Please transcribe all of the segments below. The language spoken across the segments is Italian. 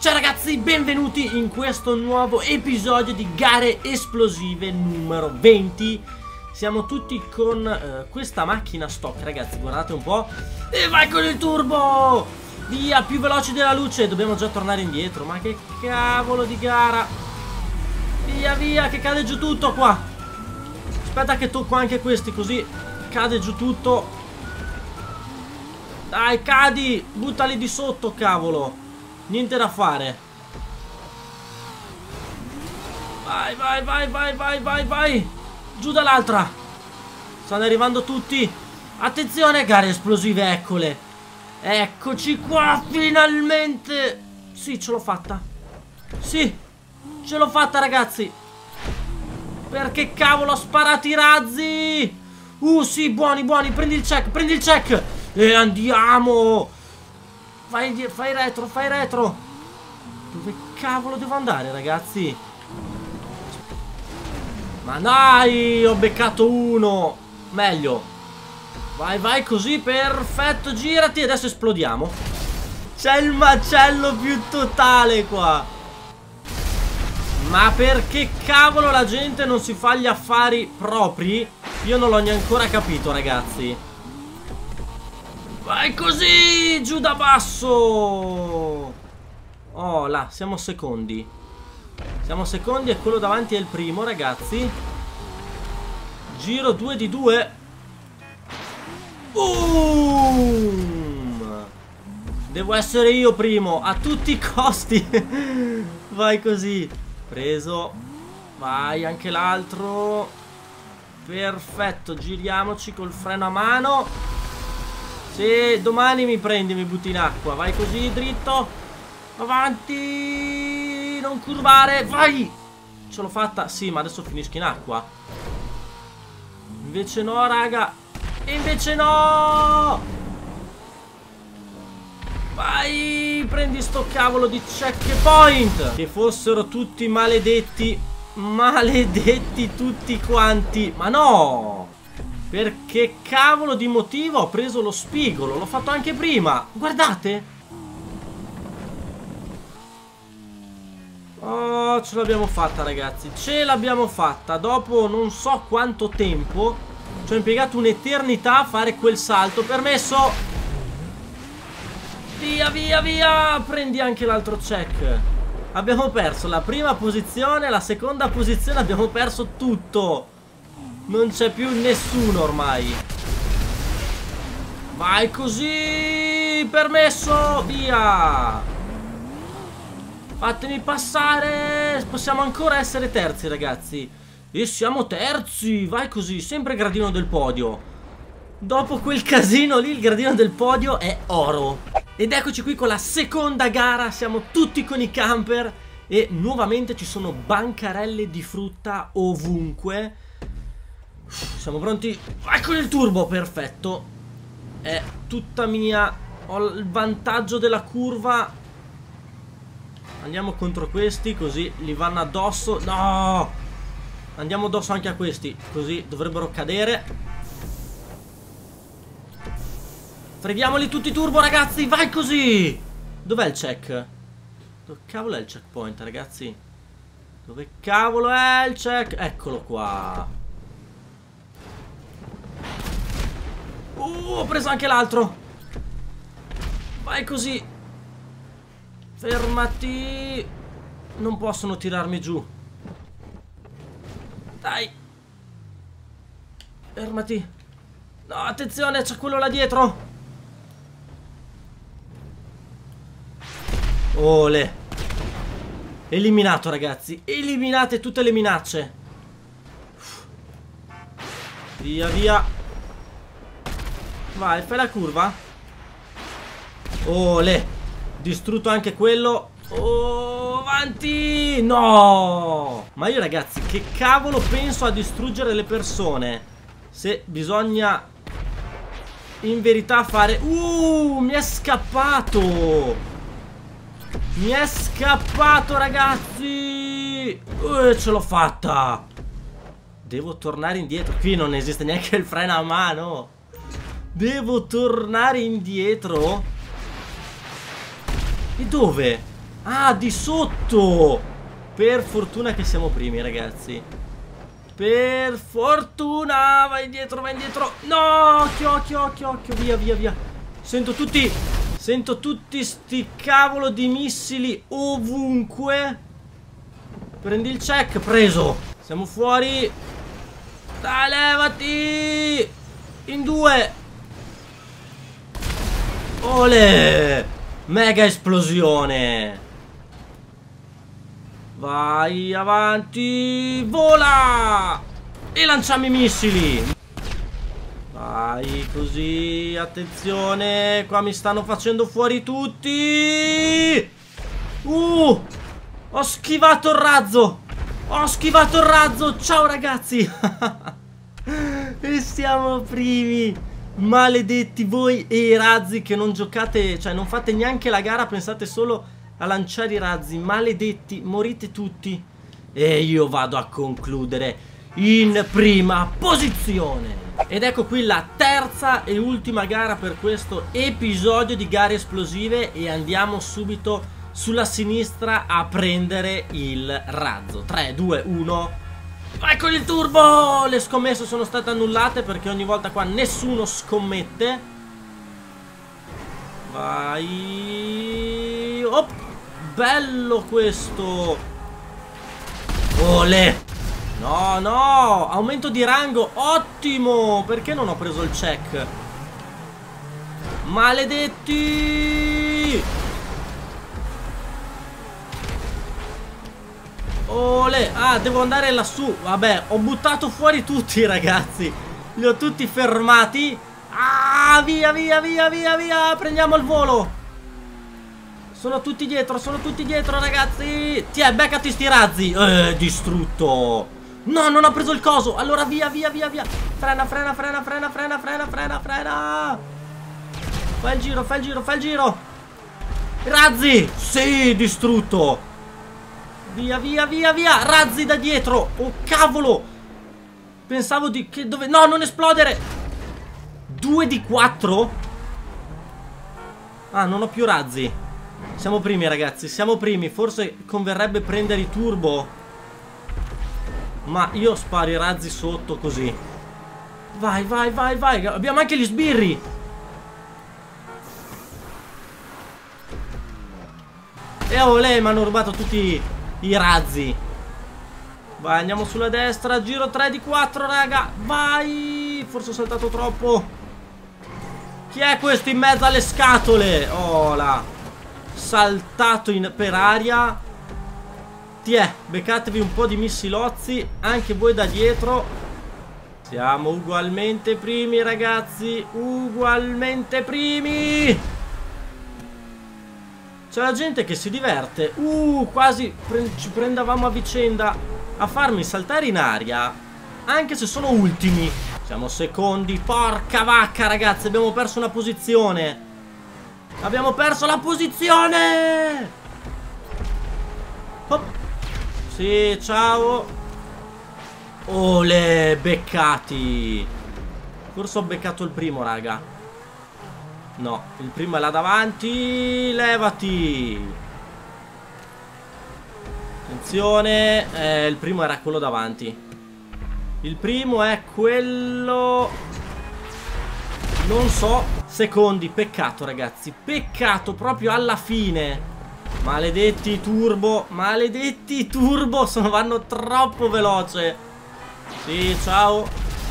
Ciao ragazzi, benvenuti in questo nuovo episodio di Gare Esplosive numero 20. Siamo tutti con questa macchina stock, ragazzi, guardate un po'. E vai con il turbo! Via, più veloci della luce, dobbiamo già tornare indietro. Ma che cavolo di gara! Via, via, che cade giù tutto qua. Aspetta che tocco anche questi, così cade giù tutto. Dai, cadi! Buttali di sotto, cavolo! Niente da fare. Vai, vai, vai, vai, vai, vai, vai. Giù dall'altra. Stanno arrivando tutti. Attenzione, gare esplosive, eccole. Eccoci qua, finalmente. Sì, ce l'ho fatta. Sì, ce l'ho fatta, ragazzi. Perché cavolo ho sparato i razzi. Sì, buoni, buoni. Prendi il check, prendi il check. E andiamo. Fai retro, fai retro. Dove cavolo devo andare, ragazzi? Ma dai, ho beccato uno. Meglio. Vai, vai, così, perfetto. Girati, adesso esplodiamo. C'è il macello più totale qua. Ma perché cavolo la gente non si fa gli affari propri? Io non l'ho neanche ancora capito, ragazzi. Vai così, giù da basso. Oh, là, siamo secondi. Siamo secondi e quello davanti è il primo, ragazzi. Giro 2 di 2. Boom! Devo essere io primo, a tutti i costi. Vai così. Preso. Vai, anche l'altro. Perfetto, giriamoci col freno a mano. Se domani mi prendi e mi butti in acqua. Vai così, dritto. Avanti. Non curvare. Vai. Ce l'ho fatta. Sì, ma adesso finisco in acqua. Invece no, raga. Invece no. Vai. Prendi sto cavolo di checkpoint. Che fossero tutti maledetti. Maledetti tutti quanti. Ma no. Perché cavolo di motivo ho preso lo spigolo? L'ho fatto anche prima. Guardate. Oh, ce l'abbiamo fatta, ragazzi. Ce l'abbiamo fatta. Dopo non so quanto tempo. Ci ho impiegato un'eternità a fare quel salto. Permesso. Via, via, via. Prendi anche l'altro check. Abbiamo perso la prima posizione. La seconda posizione abbiamo perso tutto. Non c'è più nessuno ormai. Vai così. Permesso. Via. Fatemi passare. Possiamo ancora essere terzi, ragazzi. E siamo terzi. Vai così. Sempre gradino del podio. Dopo quel casino lì, il gradino del podio è oro. Ed eccoci qui con la seconda gara. Siamo tutti con i camper. E nuovamente ci sono bancarelle di frutta ovunque. Siamo pronti? Vai con il turbo, perfetto. È tutta mia. Ho il vantaggio della curva. Andiamo contro questi, così li vanno addosso. No! Andiamo addosso anche a questi, così dovrebbero cadere. Freghiamoli tutti turbo, ragazzi. Vai così. Dov'è il check? Dove cavolo è il checkpoint, ragazzi? Dove cavolo è il check? Eccolo qua. Ho preso anche l'altro. Vai così. Fermati. Non possono tirarmi giù. Dai. Fermati. No, attenzione, c'è quello là dietro. Ole. Eliminato, ragazzi. Eliminate tutte le minacce. Via, via. Vai, fai la curva. Ole. Distrutto anche quello. Oh, avanti. No. Ma io, ragazzi, che cavolo penso a distruggere le persone se bisogna in verità fare... mi è scappato. Mi è scappato, ragazzi. Ce l'ho fatta. Devo tornare indietro. Qui non esiste neanche il freno a mano. Devo tornare indietro. E dove? Ah, di sotto. Per fortuna che siamo primi, ragazzi. Per fortuna. Vai indietro, vai indietro. No, occhio, occhio, occhio, occhio. Via, via, via. Sento tutti sti cavolo di missili ovunque. Prendi il check, preso. Siamo fuori. Dai, levati. In 2. Ole. Mega esplosione. Vai avanti. Vola. E lanciamo i missili. Vai così. Attenzione. Qua mi stanno facendo fuori tutti. Ho schivato il razzo. Ho schivato il razzo. Ciao ragazzi. E siamo primi. Maledetti voi e i razzi che non giocate. Cioè non fate neanche la gara. Pensate solo a lanciare i razzi. Maledetti. Morite tutti. E io vado a concludere in prima posizione. Ed ecco qui la terza e ultima gara per questo episodio di gare esplosive. E andiamo subito sulla sinistra a prendere il razzo. 3, 2, 1. Vai con il turbo. Le scommesse sono state annullate perché ogni volta qua nessuno scommette. Vai. Oh, bello questo. Olè. No, no. Aumento di rango. Ottimo. Perché non ho preso il check? Maledetti. Ole. Ah, devo andare lassù. Vabbè, ho buttato fuori tutti, ragazzi. Li ho tutti fermati. Ah, via, via, via, via, via. Prendiamo il volo. Sono tutti dietro, ragazzi. Tiè, beccati sti razzi. Distrutto. No, non ho preso il coso. Allora via, via, via, via. Frena, frena, frena, frena, frena, frena, frena, frena. Fai il giro, fai il giro, fai il giro. Razzi. Sì, distrutto. Via, via, via, via. Razzi da dietro. Oh, cavolo. Pensavo di... che dove... No, non esplodere. 2 di 4. Ah, non ho più razzi. Siamo primi, ragazzi. Siamo primi. Forse converrebbe prendere i turbo. Ma io sparo i razzi sotto così. Vai, vai, vai, vai. Abbiamo anche gli sbirri. E olè, mi hanno rubato tutti i razzi. Vai, andiamo sulla destra. Giro 3 di 4, raga. Vai. Forse ho saltato troppo. Chi è questo in mezzo alle scatole? Oh là. Saltato per aria. Tiè, beccatevi un po' di missilozzi. Anche voi da dietro. Siamo ugualmente primi, ragazzi. Ugualmente primi. C'è la gente che si diverte. Quasi ci prendavamo a vicenda a farmi saltare in aria. Anche se sono ultimi. Siamo secondi. Porca vacca, ragazzi. Abbiamo perso una posizione. Abbiamo perso la posizione. Hop. Sì, ciao. Ole, beccati. Forse ho beccato il primo, raga. No, il primo è là davanti. Levati. Attenzione. Il primo era quello davanti. Il primo è quello... non so. Secondi, peccato, ragazzi. Peccato proprio alla fine. Maledetti turbo. Maledetti turbo. Vanno troppo veloce. Sì, ciao.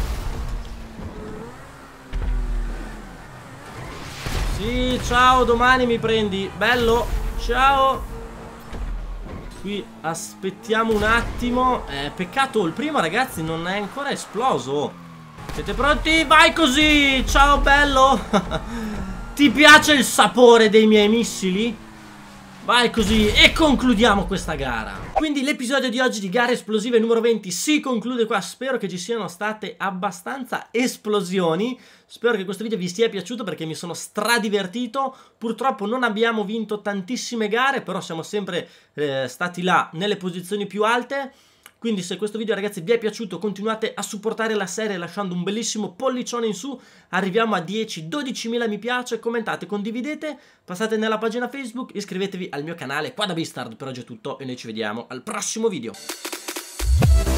Sì, ciao, domani mi prendi. Bello. Ciao. Qui aspettiamo un attimo. Peccato, il primo, ragazzi, non è ancora esploso. Siete pronti? Vai così. Ciao, bello. Ti piace il sapore dei miei missili? Vai così e concludiamo questa gara. Quindi l'episodio di oggi di Gare Esplosive numero 20 si conclude qua. Spero che ci siano state abbastanza esplosioni. Spero che questo video vi sia piaciuto perché mi sono stradivertito. Purtroppo non abbiamo vinto tantissime gare, però siamo sempre stati là nelle posizioni più alte. Quindi se questo video ragazzi vi è piaciuto, continuate a supportare la serie lasciando un bellissimo pollicione in su. Arriviamo a 10-12.000 mi piace, commentate, condividete, passate nella pagina Facebook, iscrivetevi al mio canale qua da Beastard. Per oggi è tutto e noi ci vediamo al prossimo video.